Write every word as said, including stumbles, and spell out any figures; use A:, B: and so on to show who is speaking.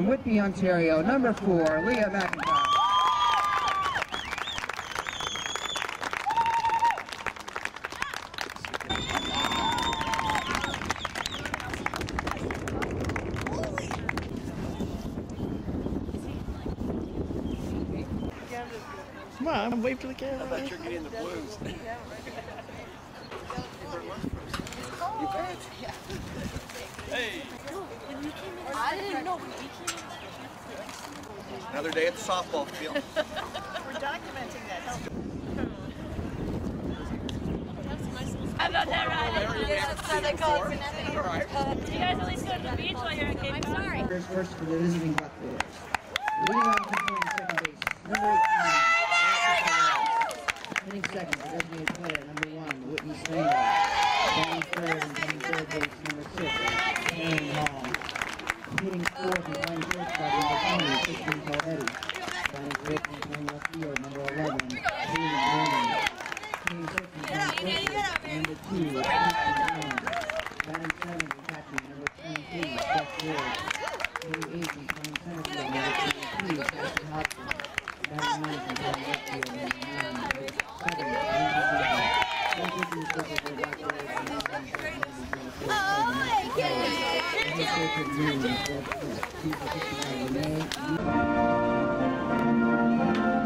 A: from Whitby, Ontario, number four, Leah McIntyre.
B: Come on, wave to the camera.
C: I bet you're getting the blues. You bet. Hey.
D: I didn't know.
C: Another day at the softball field.
D: We're documenting that.
E: How about that ride?
D: That's how they call it.
C: All right.
E: Do you guys at least go to the beach while you're at Cape Cod? I'm sorry.
A: First, first for the visiting Buckboys. Leading off and playing second base, number eighteen. Hitting second, the designated player, number one, Whitney Slater. Batting third and playing third base, number six, Aaron Hall. Hitting fourth and playing shortstop, number twenty, Kristen Caldetti. Batting fifth and playing left field, number eleven, Julie Norman. Hitting sixth and playing shortstop, number two, Kristen Jones. Batting seventh and catching, number twenty-three, Steph Ward. Hitting eighth and playing center field, number twenty-three, Cassie Hobson. Batting ninth and playing left field, number nine, seven, oh my God.